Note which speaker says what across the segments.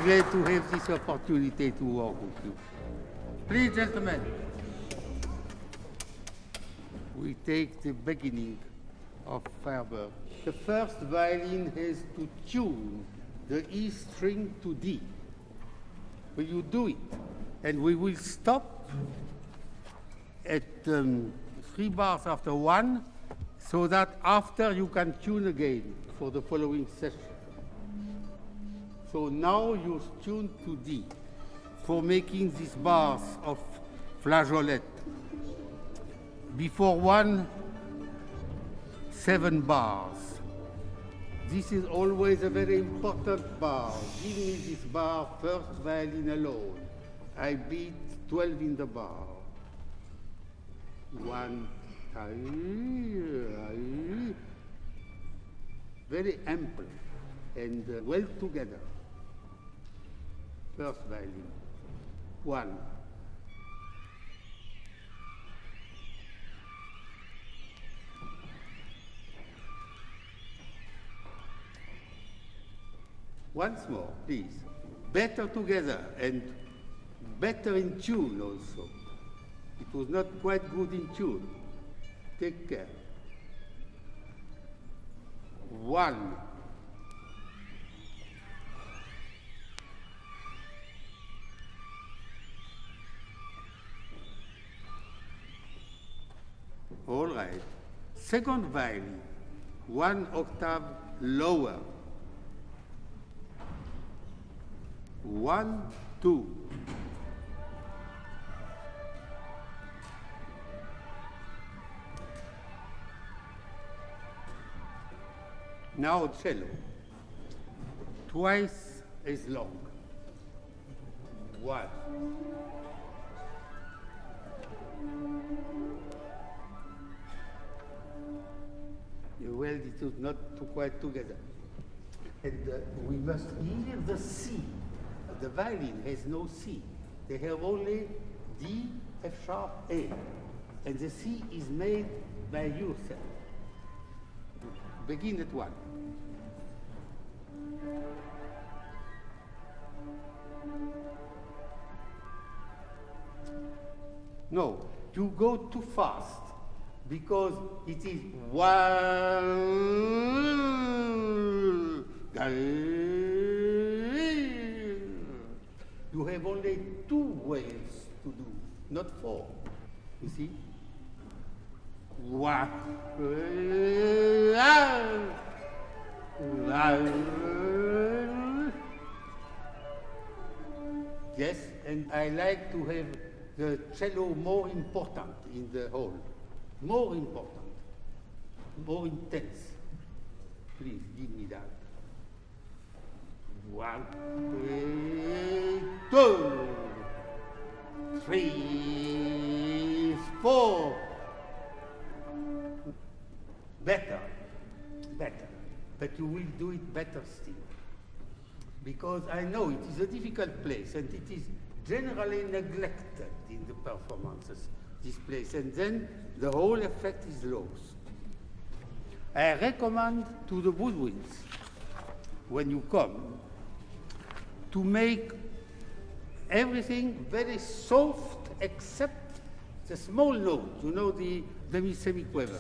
Speaker 1: glad to have this opportunity to work with you. Please, gentlemen, we take the beginning of Firebird. The first violin has to tune the E string to D. Will you do it? And we will stop at 3 bars after 1, so that after you can tune again for the following session. So now you tune to D for making these bars of flageolet. Before 1, 7 bars. This is always a very important bar. Give me this bar, first violin alone. I beat 12 in the bar. 1, very ample and well together. First violin. 1. Once more, please. Better together and better in tune also. It was not quite good in tune. Take care. 1. All right. Second violin, 1 octave lower. 1, 2. Now cello, twice as long. 1. Well, it was not quite together. And we must hear the C. The violin has no C. They have only D, F sharp, A. And the C is made by yourself. Begin at 1. No, you go too fast because it is 1. You have only 2 waves to do, not 4. You see? 1. Yes, and I like to have the cello more important in the whole. More important. More intense. Please give me that. 1, 2, 3, 4. Better. But you will do it better still. Because I know it is a difficult place and it is generally neglected in the performances, this place, and then the whole effect is lost. I recommend to the woodwinds, when you come, to make everything very soft except the small note, you know, the demi-semiquaver.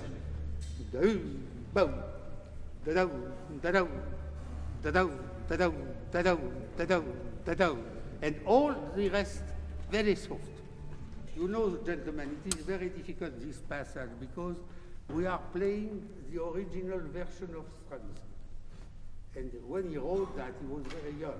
Speaker 1: And all the rest very soft. You know, gentlemen, it is very difficult, this passage, because we are playing the original version of Stravinsky. And when he wrote that, he was very young.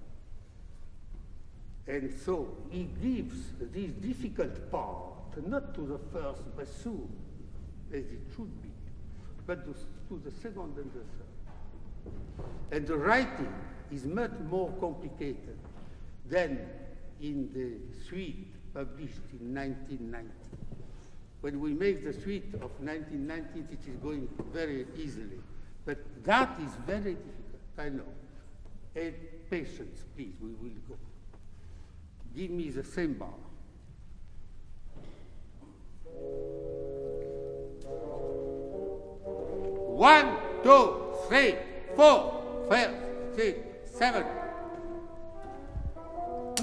Speaker 1: And so he gives this difficult part, not to the first bassoon, as it should be, but to the second and the third. And the writing is much more complicated than in the suite published in 1990. When we make the suite of 1990, it is going very easily. But that is very difficult, I know. And patience, please, we will go. Give me the same bar. 1, 2, 3, 4, 5, 6, 7.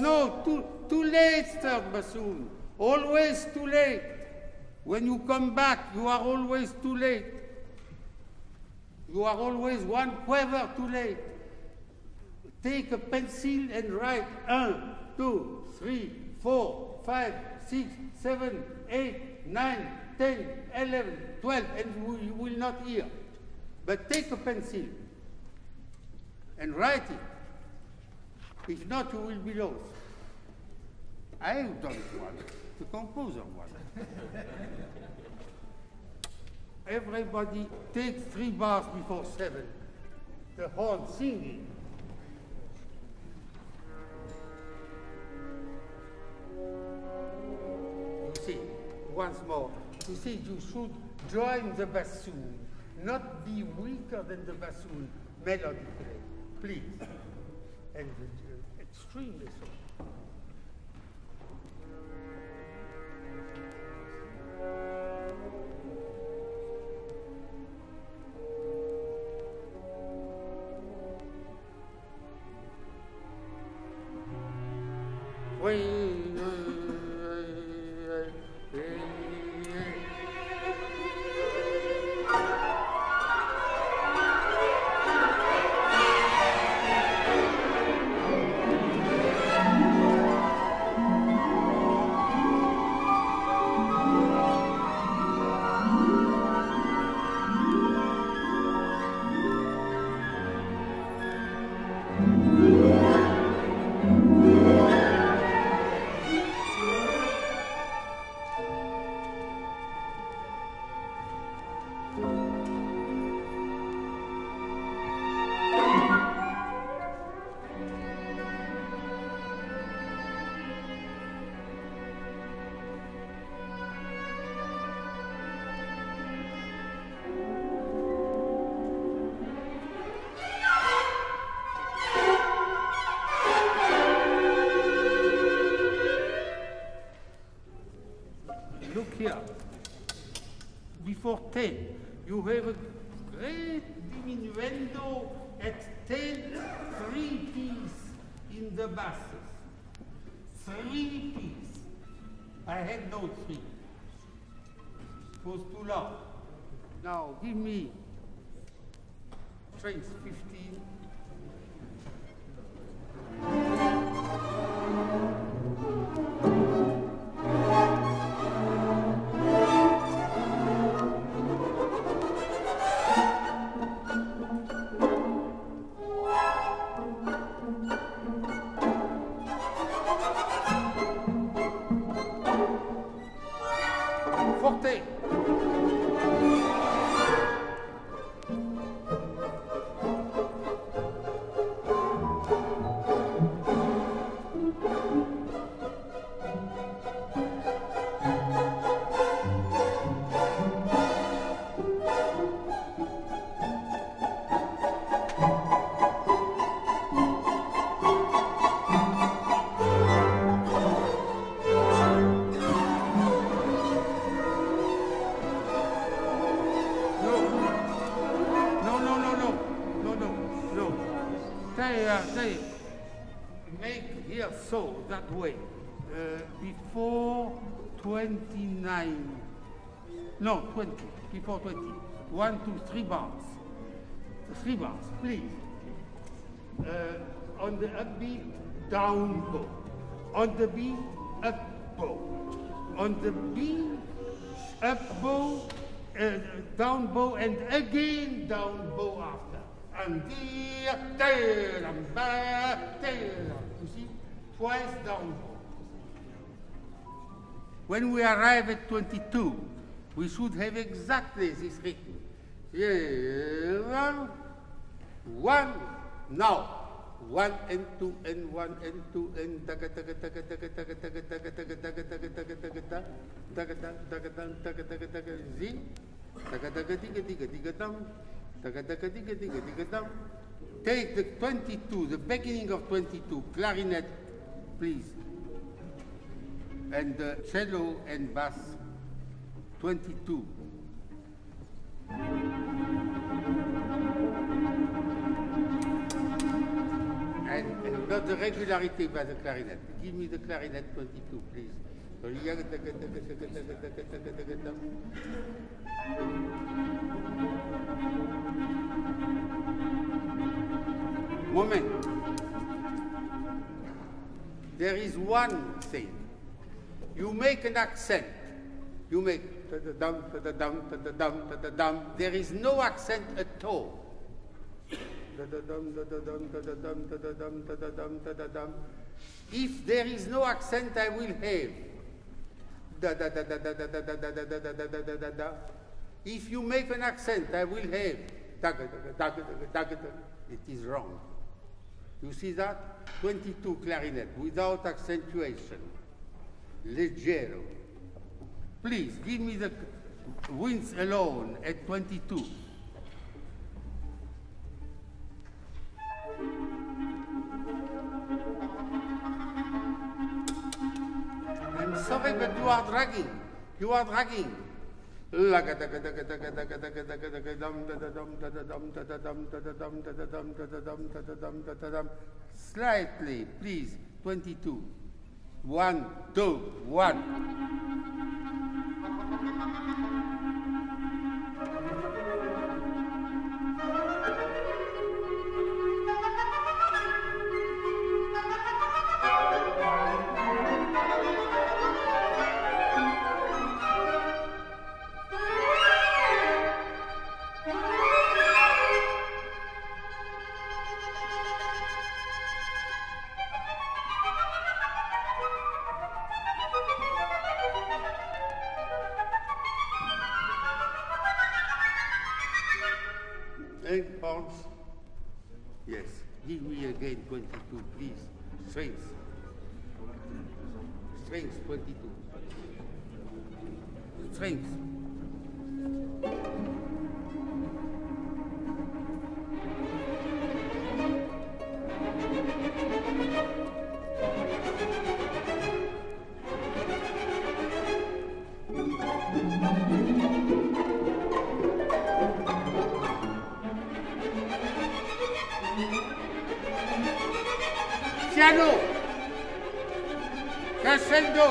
Speaker 1: No, too late, third bassoon. Always too late. When you come back, you are always too late. You are always one quiver too late. Take a pencil and write 1, 2, 3, 4, 5, 6, 7, 8, 9, 10, 11, 12, and you will not hear. But take a pencil and write it. If not, you will be lost. I have done one. The composer one. Everybody takes 3 bars before 7. The horn singing. You see, once more, you see, you should join the bassoon, not be weaker than the bassoon melodically, please. And extremely so. Look here. Before 10, you have a great diminuendo at 10, 3 piece in the basses. 3 piece. I had no 3. It was too long. Now give me strings 15. Forte. They make here so that way before 29, no 20, before 20, 1, 2, 3 bars, 3 bars, please. On the upbeat, down bow. On the beat, up bow. On the beat, up bow, down bow, and again down bow after. And you see, twice down. When we arrive at 22, we should have exactly this rhythm. Yeah, 1, now. 1 and 2 and 1 and 2 and taga taga taga taga taga taga taga taga taga taga taga taga taga taga taga taga taga Z taga taga tiga tiga tiga tam taga taga tiga tiga tiga tam. Take the 22, the beginning of 22, clarinet, please, and cello and bass, 22. And not the regularity by the clarinet. Give me the clarinet 22, please. Moment. There is one thing. You make an accent. You make ta-da-dum, ta-da-dum, ta-da-dum, ta-da-dum. There is no accent at all. Ta-da-dum, ta-da-dum, ta-da-dum, ta-da-dum, ta-da-dum, ta-da-dum. If there is no accent, I will have da-da-da-da-da-da-da-da-da-da-da-da-da-da. If you make an accent, I will have da-da-da-da-da-da-da-da. It is wrong. You see that? 22 clarinet without accentuation. Leggero. Please, give me the winds alone at 22. I'm sorry, but you are dragging. You are dragging. Slightly, please. 22. 1, 2, 1. Horns? Yes. Give me again 22, please. Strings. Strings, 22. Strings. Piano, crescendo.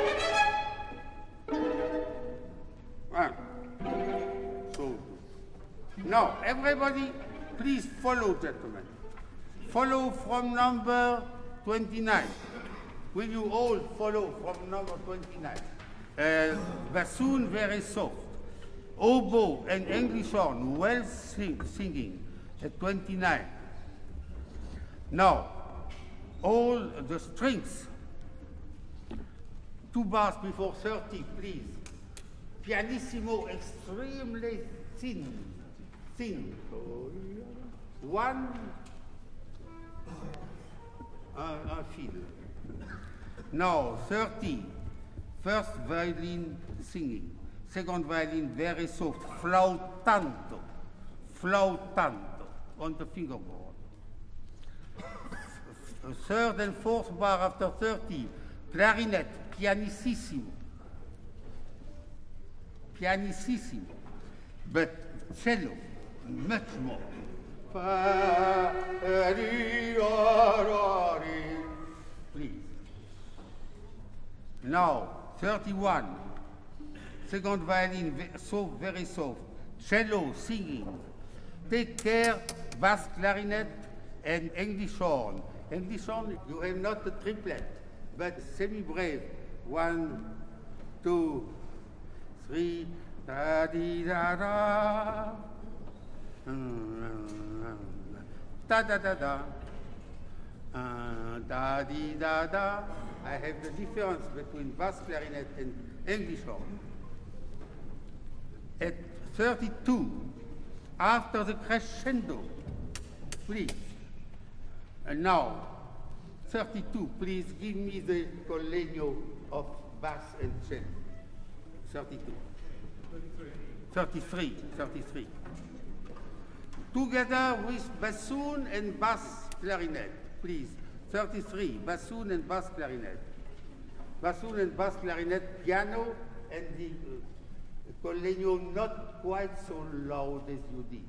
Speaker 1: So, now everybody, please follow, gentlemen. Follow from number 29. Will you all follow from number 29? Bassoon very soft. Oboe and English horn well singing at 29. Now, all the strings, 2 bars before 30, please. Pianissimo, extremely thin. 1 fill. Now, 30, first violin singing, second violin very soft, flautando on the fingerboard. Third and fourth bar after 30, clarinet, pianissimo, but cello, much more. Please. Now, 31, second violin, very soft, cello, singing. Take care, bass clarinet and English horn. English horn, you have not a triplet, but semi-brave. 1, 2, 3, da-dee-da-da. Da-da-da-da. Da-dee-da-da. I have the difference between bass clarinet and English horn. At 32, after the crescendo, please. And now, 32, please give me the collegno of bass and cello. 32. 33. Together with bassoon and bass clarinet, please. 33, bassoon and bass clarinet. Bassoon and bass clarinet, piano, and the collegno not quite so loud as you did.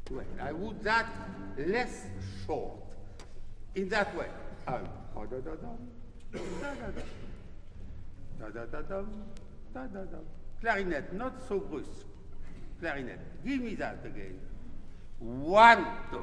Speaker 1: Well, I would that less short. In that way. Da da da dum, da da da, da da da dum, da da da. Clarinet, not so brusque. Clarinet. Give me that again. 1, 2.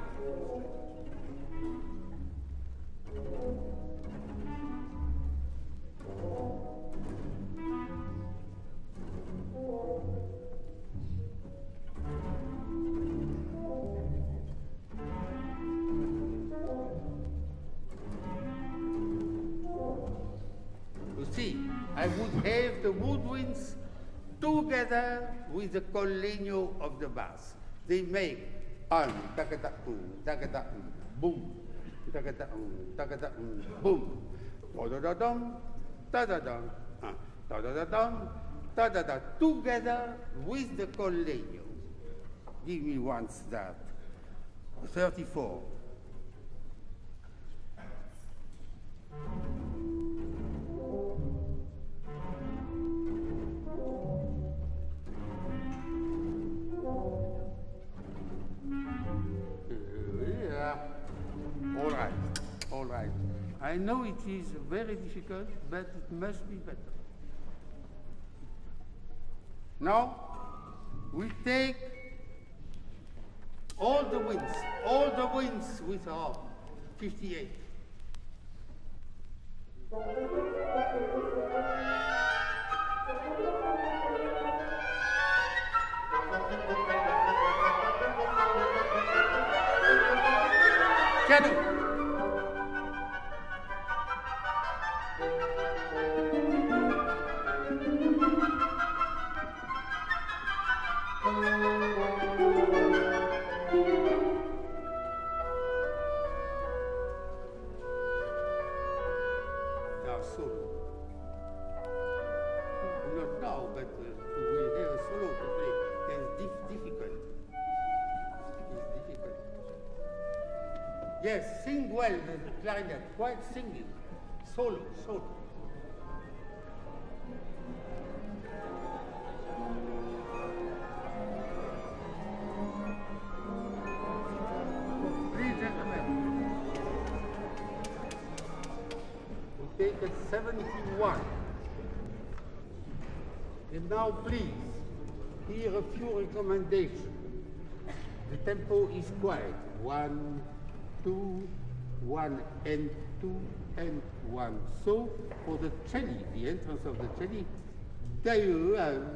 Speaker 1: You see, I would have the woodwinds together with the collegno of the bass. They make takata boom, takata boom, da da da dum, da da dum, da da da dum, da da da, together with the collegno. Give me once that. 34. All right. I know it is very difficult, but it must be better. Now, we take all the winds with our 58. Shadow. Now solo. Not now, but we have a solo to play. It's difficult. It's difficult. Yes, sing well the clarinet, quite singing. Solo. Please, gentlemen. We take a 71. And now, please, here a few recommendations. The tempo is quiet. 1, 2, 1 and 2 and 1. So for the cello, the entrance of the cello, there you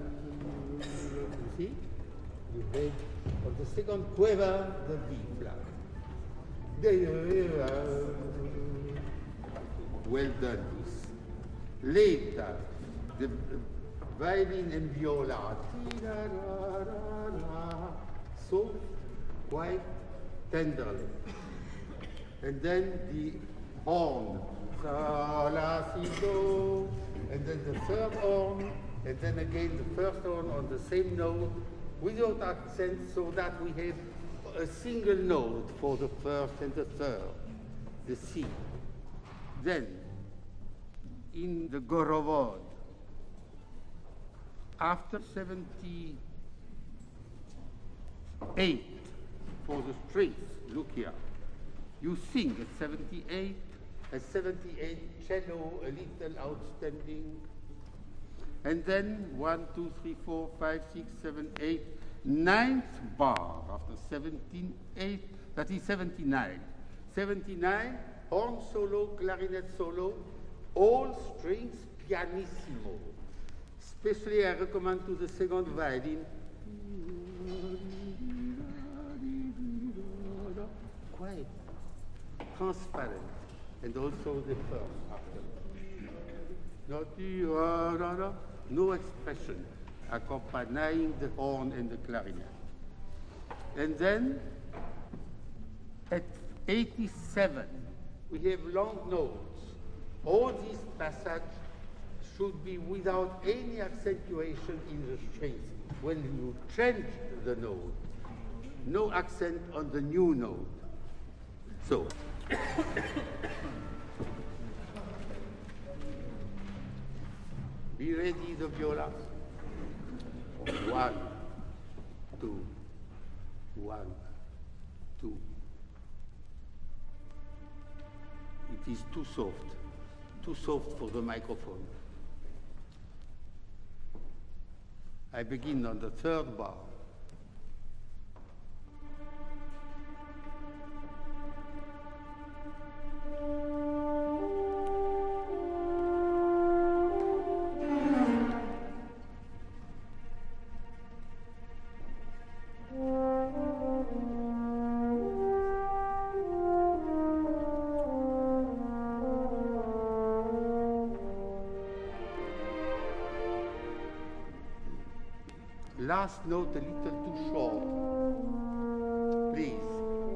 Speaker 1: see, you have on the second quiver the B flat. There you well done this. Later, the violin and viola, so quite tenderly. And then the horn, sa, la, si, do, and then the third horn, and then again the first horn on the same note, without accent, so that we have a single note for the first and the third, the C. Then, in the Gorovod, after 78 for the strings, look here, you sing at 78, cello a little outstanding, and then 1, 2, 3, 4, 5, 6, 7, 8, 9th bar after 17, 8, that is 79. 79, horn solo, clarinet solo, all strings pianissimo. Especially I recommend to the second violin, quiet, transparent, and also the first after. No expression accompanying the horn and the clarinet. And then at 87, we have long notes. All these passages should be without any accentuation in the strings. When you change the note, no accent on the new note. So, be ready, the viola. 1, 2, 1, too. It is too soft for the microphone. I begin on the third bar. Last note a little too short, please.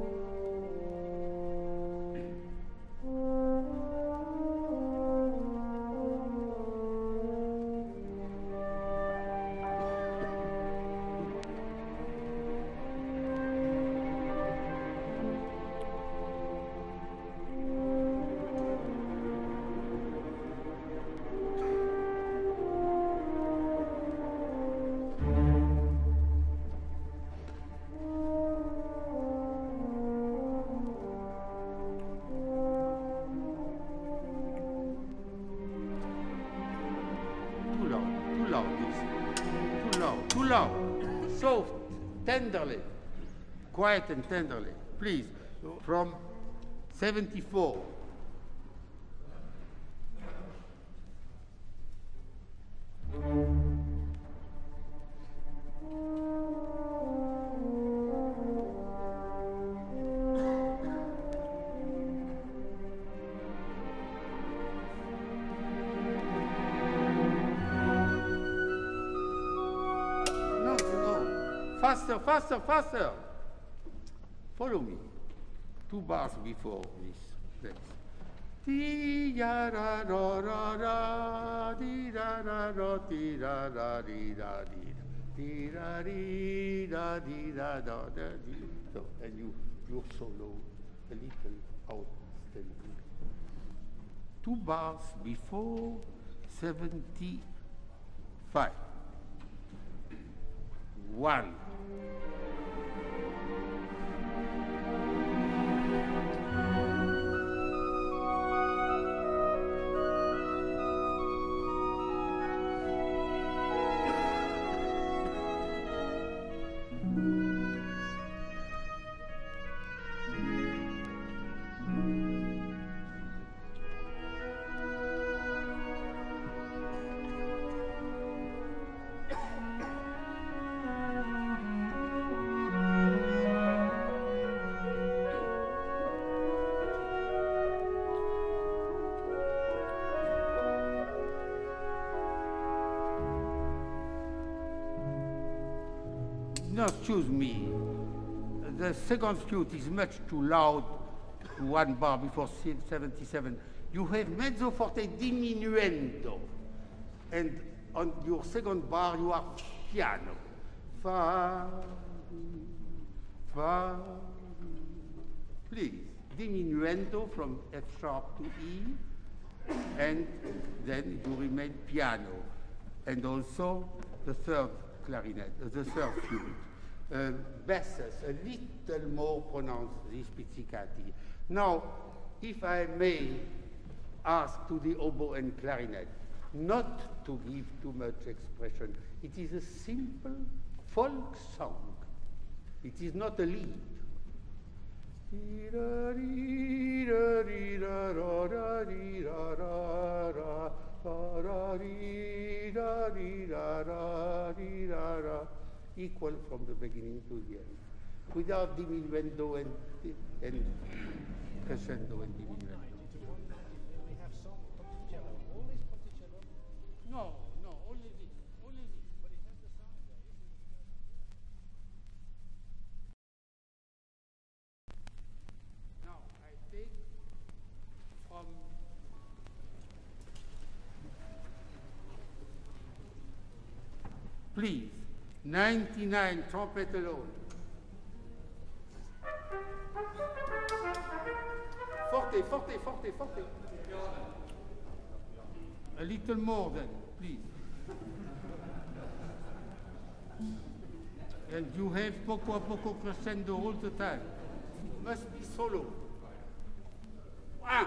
Speaker 1: Too loud, soft, tenderly, quiet and tenderly, please, from 74. Faster, faster, faster. Follow me. 2 bars before this. Next. Di ya ra ra ra ra di ra ra ra di ra ra di ra di ra di ra di ra da da di. So, and you're solo a little outstanding. 2 bars before 75. 1. No, excuse me. The second flute is much too loud, 1 bar before 77. You have mezzo forte diminuendo, and on your second bar you are piano. Fa, fa, please, diminuendo from F sharp to E, and then you remain piano. And also the third clarinet, the third flute. Basses, a little more pronounced, these pizzicati. Now, if I may ask to the oboe and clarinet not to give too much expression. It is a simple folk song. It is not a lead. Equal from the beginning to the end, without diminuendo and crescendo and diminuendo.
Speaker 2: We have some Ponticello. Always Ponticello.
Speaker 1: No, only this, only this.
Speaker 2: But it has the sound there.
Speaker 1: Now I take from please. 99 trumpet alone. Forte, forte, forte, forte. A little more then, please. And you have poco a poco crescendo all the time. must be solo. 1.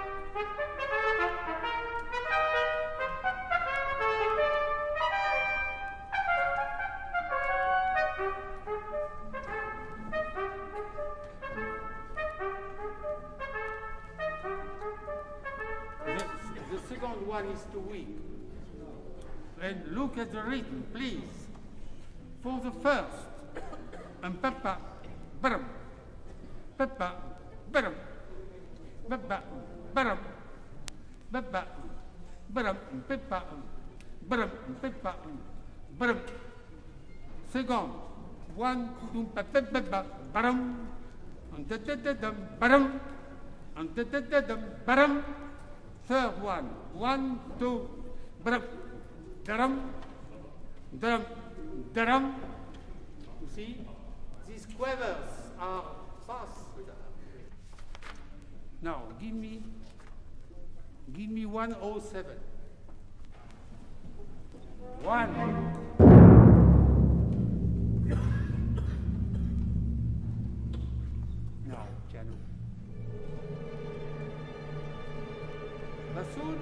Speaker 1: The second one is too weak. And look at the rhythm, please. For the first, papa, baram, papa, baram, papa, baram, papa, baram, papa, baram, papa, baram. Second, 1, 2, papa, baram, and baram, and baram. Third one, 1, 2, baram, daram, daram, daram. You see, these quavers are fast. Now, give me 107. 1. Now, piano. Bassoon.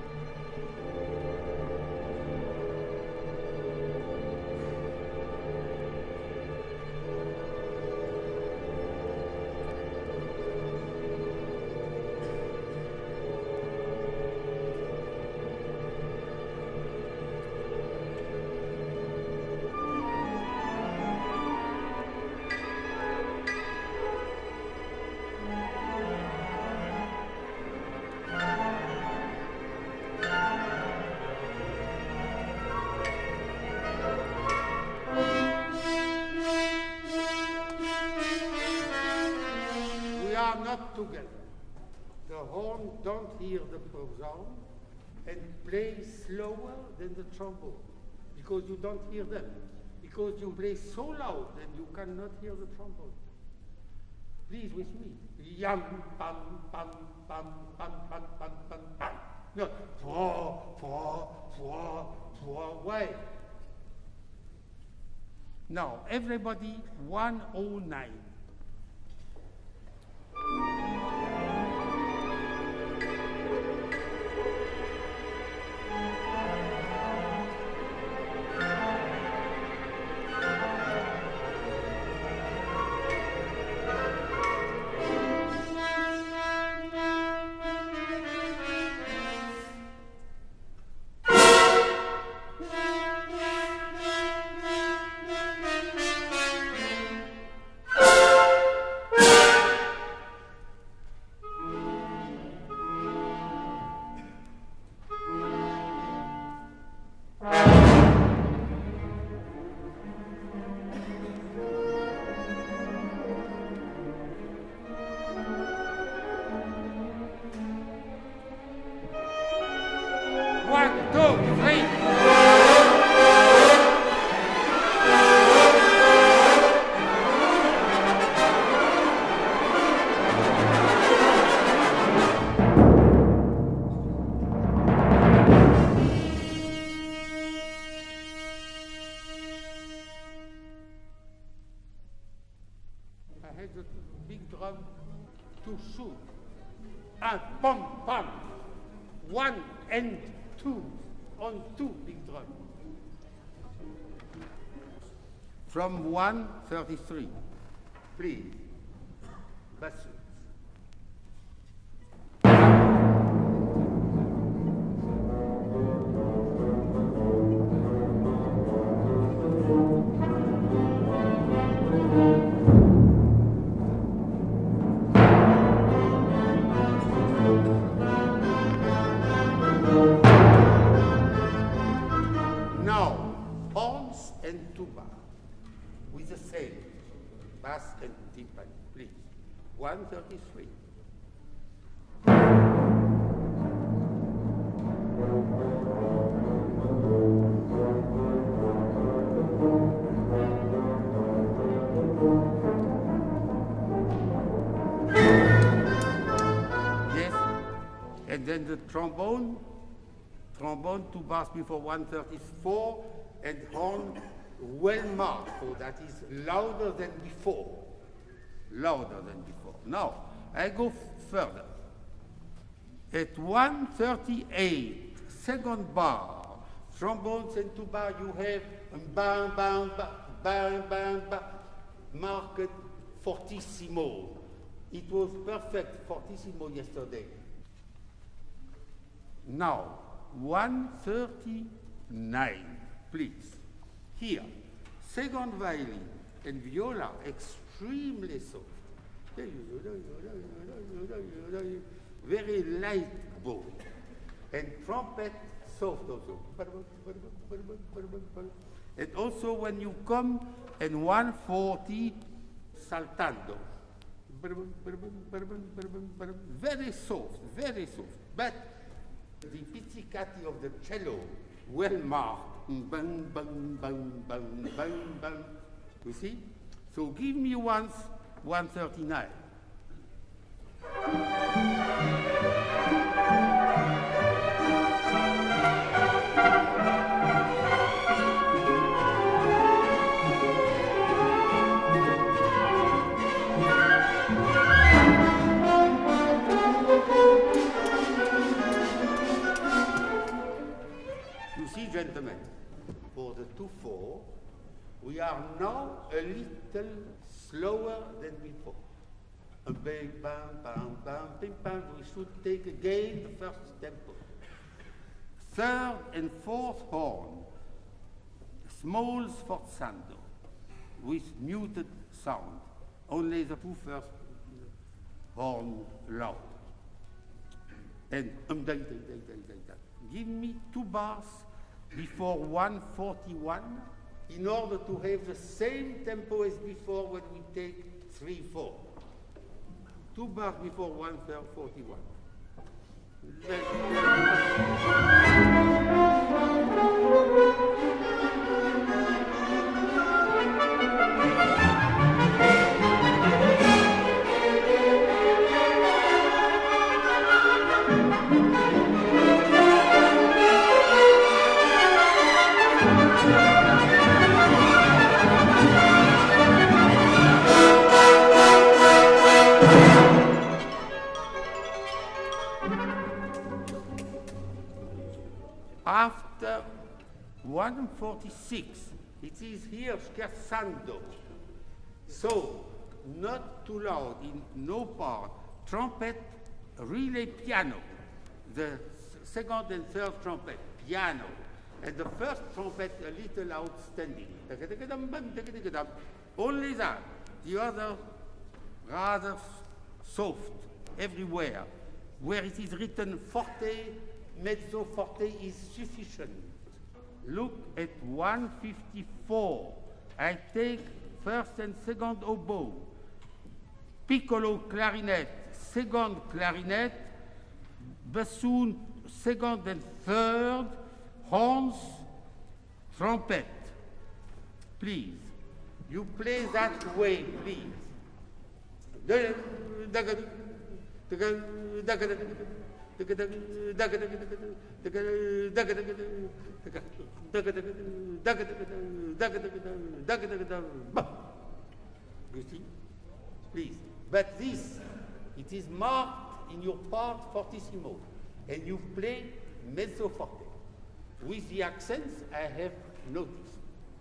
Speaker 1: Not together. The horn don't hear the sound and play slower than the trombone because you don't hear them. Because you play so loud that you cannot hear the trombone. Please with me. Yam pam pam pam pam pam pam pam pam. No. Why? Now everybody 109. I had the big drum to shoot. And pom pom. 1 and 2 on 2 big drums. From 133. Please. Bassoon. And tuba with the same bass and timpani, please. 133. Yes, and then the trombone, 2 bars before 134, and horn well marked, so that is louder than before. Louder than before. Now, I go further. At 138, second bar, trombones and tuba, you have bang, bang, bang, bang, bang, marked fortissimo. It was perfect fortissimo yesterday. Now, 139, please. Here, second violin and viola, extremely soft. Very light bow. And trumpet, soft also. And also when you come in 140, saltando. Very soft, very soft. But the pizzicati of the cello, well marked. Bang, bang, bang, bang, bang, bang. You see? So give me once 139. You see, gentlemen, for the 2/4, we are now a little slower than before. A bang, bang, bang, bang, bing, bang. We should take again the first tempo. Third and fourth horn, small sforzando with muted sound. Only the two first horn loud. And give me 2 bars before 141 in order to have the same tempo as before when we take 3/4. 2 bars before 141. After 146, it is here scherzando. So, not too loud, in no part. Trumpet, really piano. The second and third trumpet, piano. And the first trumpet, a little outstanding. Only that. The other, rather soft, everywhere. Where it is written forte, mezzo forte is sufficient. Look at 154. I take first and second oboe, piccolo clarinet, second clarinet, bassoon, second and third, horns, trumpet. Please, you play that way, please. You see? Please. But this, it is marked in your part fortissimo, and you play mezzo forte. With the accents I have noticed.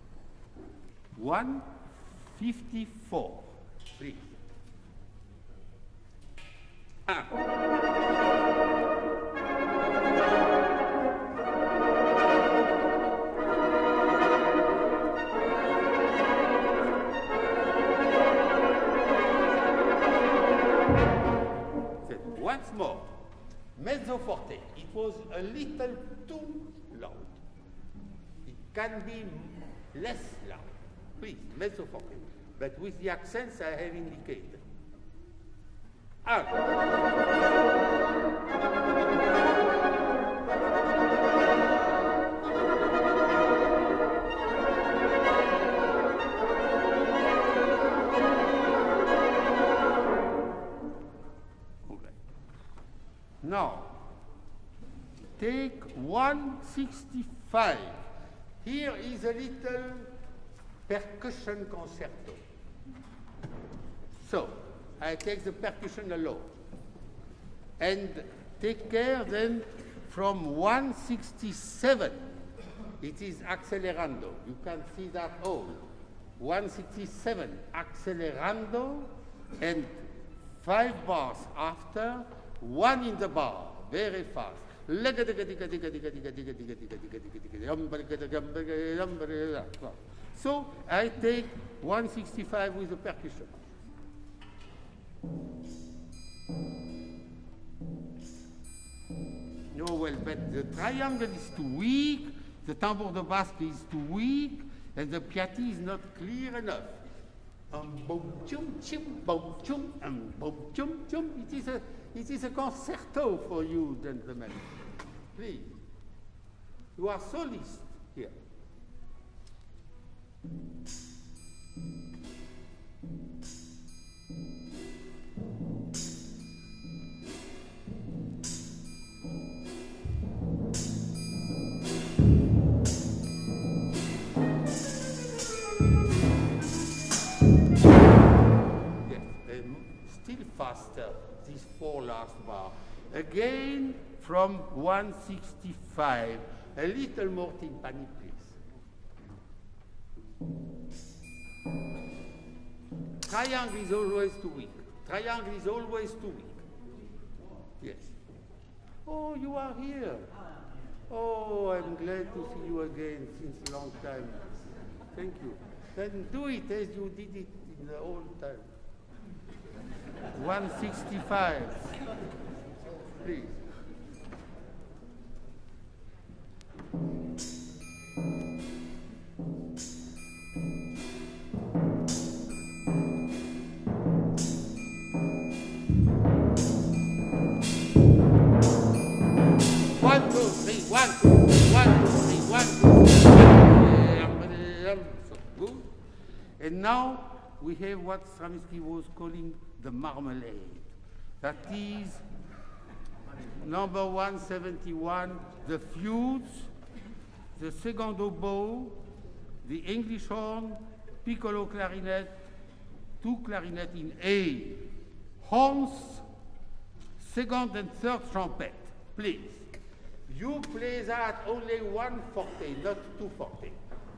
Speaker 1: 154, please. Once more, mezzo forte. It was a little too loud. It can be less loud. Please, mezzo forte. But with the accents I have indicated. Now, take 165. Here is a little percussion concerto. So, I take the percussion alone. And take care then from 167, it is accelerando. You can see that all. 167, accelerando, and 5 bars after, 1 in the bar, very fast. So I take 165 with the percussion. No, well, but the triangle is too weak, the tambour de basque is too weak, and the piatti is not clear enough. Boom, chum, chum, boom, chum, boom, chum, chum. It is a concerto for you, gentlemen. Please. You are solists here. Still faster, these 4 last bars. Again, from 165. A little more timpani, please. Triangle is always too weak. Triangle is always too weak. Yes. Oh, you are here. Oh, I'm glad to see you again since a long time. Thank you. Then do it as you did it in the old time. 165. Please. One, two, three, one, two, three, one, two, three, one, two, three. So good. And now we have what Stravinsky was calling the marmalade. That is number 171, the flutes, the second oboe, the English horn, piccolo clarinet, 2 clarinet in A, horns, second and third trumpet. Please, you play that only 1 forte, not 2 forte.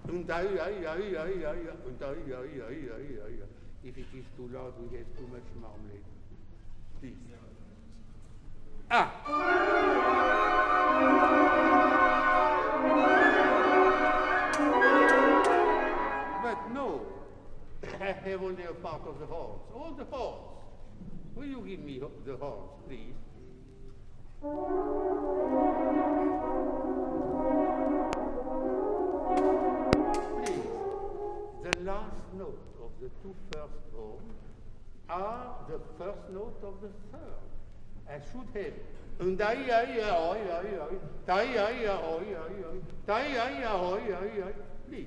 Speaker 1: If it is too loud, we have too much marmalade. Please. Ah! But no, I have only a part of the horns. All the horns. Will you give me the horns, please? Please, the last note of the 2 first horns are the first note of the third. I should have. Please.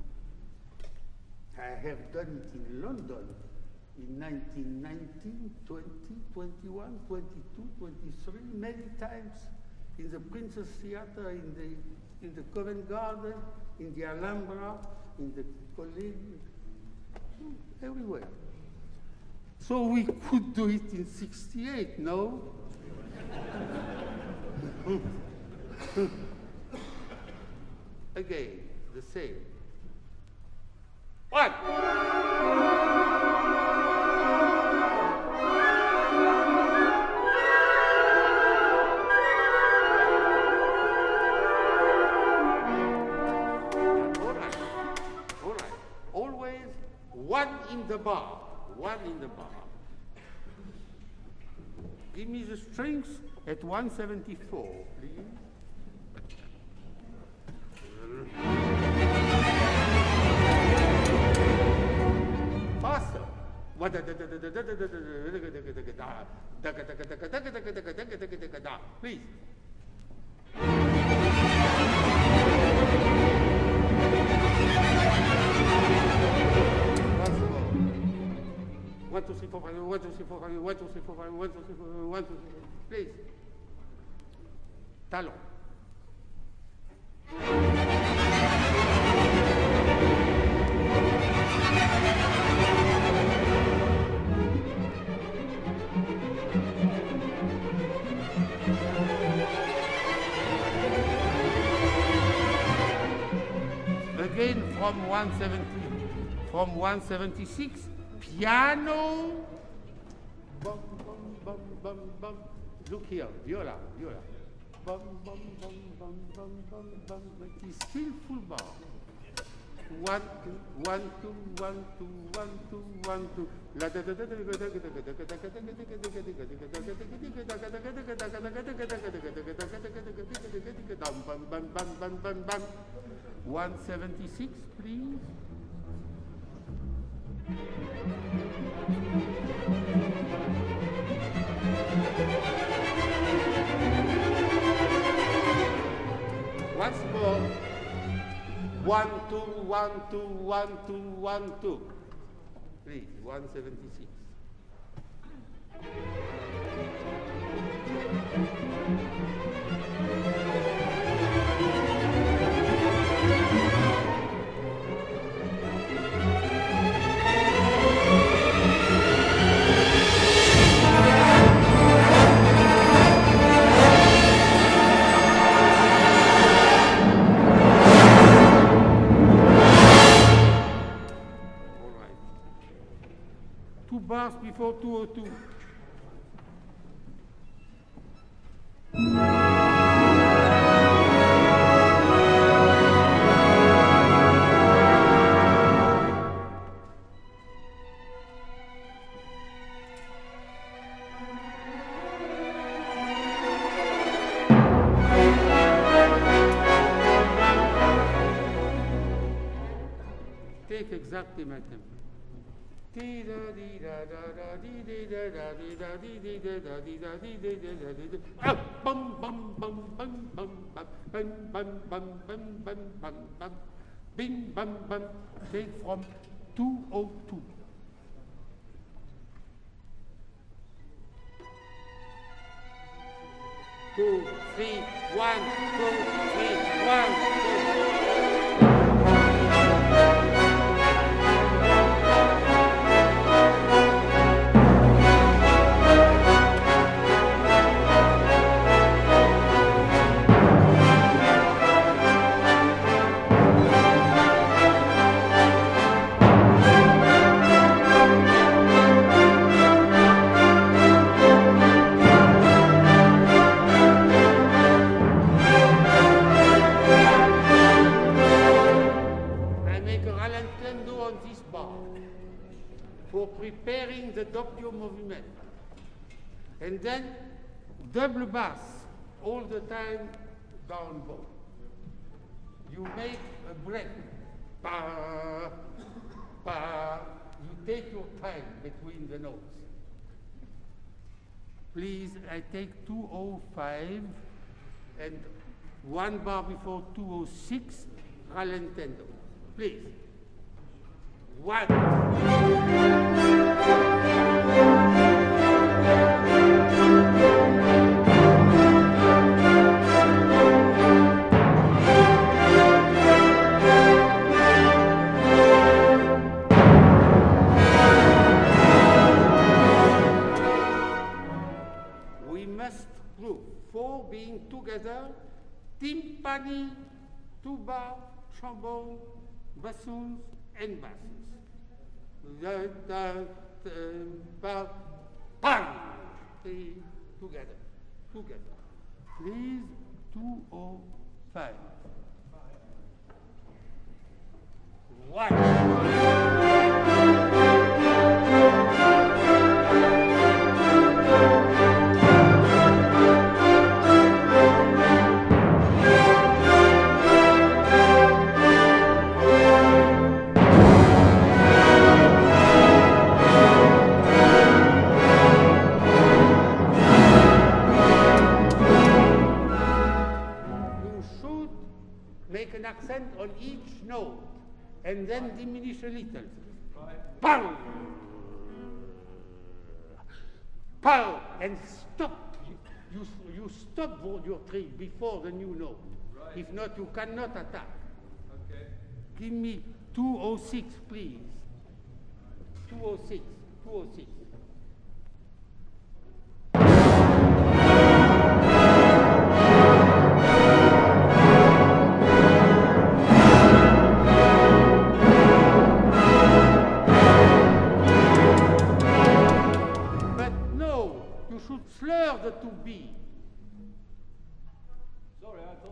Speaker 1: I have done it in London in 1919, 20, 21, 22, 23, many times in the Princess Theatre, in the Covent Garden, in the Alhambra, in the College, everywhere. So we could do it in 68, no? Again, the same. 1. All right. Always 1 in the bar. 1 in the bar. Give me the strings at 174, please. Faster. Please. One, two, three, four, five, 1, 2, 3, 4, 5, 1, 2, 3, 4, 5, 1, 2, 3, 4, 5, 1, 2, 3, 4, please. Talon. again from 176, piano. Bum, bum, bum, bum, bum. Look here, viola, viola. Bum, bum, bum, bum, bum, bum, bum. It is still full bar. 1, 2, 1, 2, 1, 2, 1, 2, 1, 2. La da da da da da da da da da 176, please. Once more. 1, 2, 1, 2, 1, 2, 1, 2. Please, 176. Bars before 202. Take exactly my tempo. Bum bum bum bum bum bum bum bum bum bum bum bum bing bum bum. Take from 202. Two, three, 1, 2, 3, 1, 2. For preparing the doppio movimento. And then double bass all the time down bow. You make a break. Pa, pa. You take your time between the notes. Please, I take 205 and 1 bar before 206, rallentando. Please. 1. We must prove 4 being together, timpani, tuba, trombone, bassoons, and basses. Together. Please, 205. 1. Make an accent on each note and then diminish a little. Pow! Pow! And stop. You stop your trick before the new note. Right. If not, you cannot attack. Okay. Give me 206, please. 206. 206.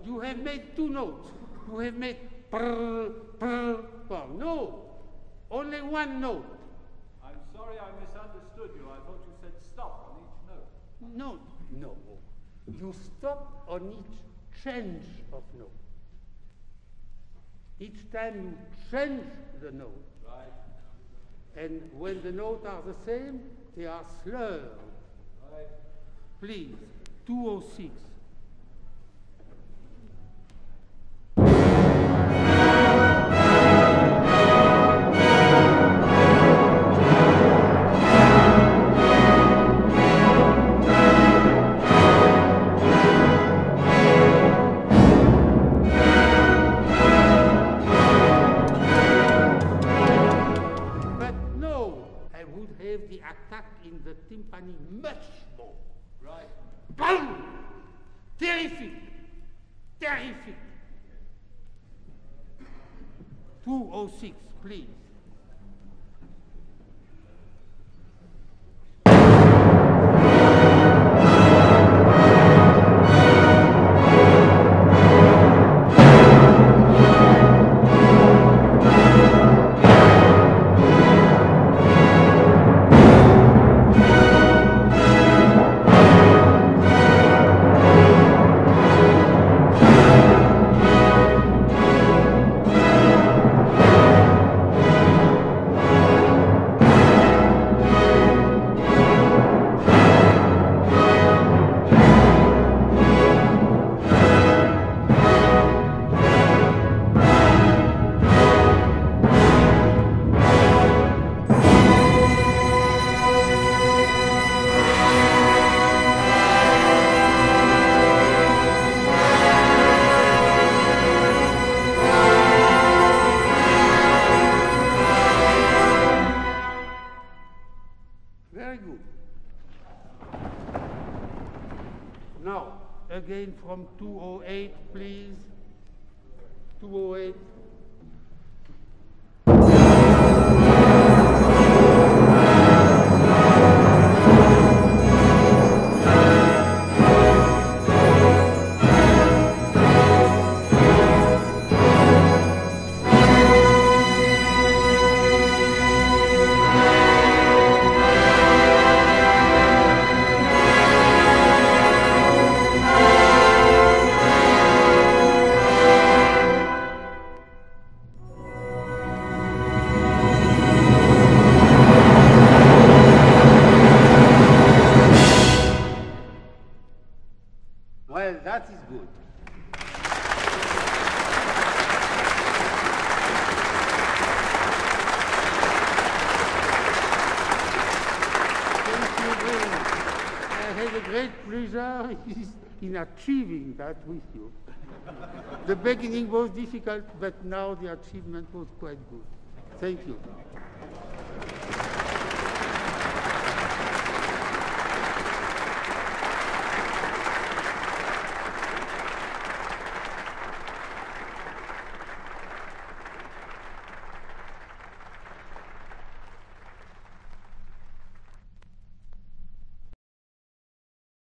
Speaker 1: You have made two notes. You have made prr, prr, prr. No, only one note.
Speaker 3: I'm sorry I misunderstood you. I thought you said stop on each note.
Speaker 1: No, no. You stop on each change of note. Each time you change the note.
Speaker 3: Right.
Speaker 1: And when the notes are the same, they are slurred.
Speaker 3: Right.
Speaker 1: Please, 206. The attack in the timpani much more.
Speaker 3: Right.
Speaker 1: Boom! Terrific! Terrific! 206, please. Very good. Now, again from 208, please. 208. Well, that is good. Thank you very much. I had a great pleasure in achieving that with you. The beginning was difficult, but now the achievement was quite good. Thank you.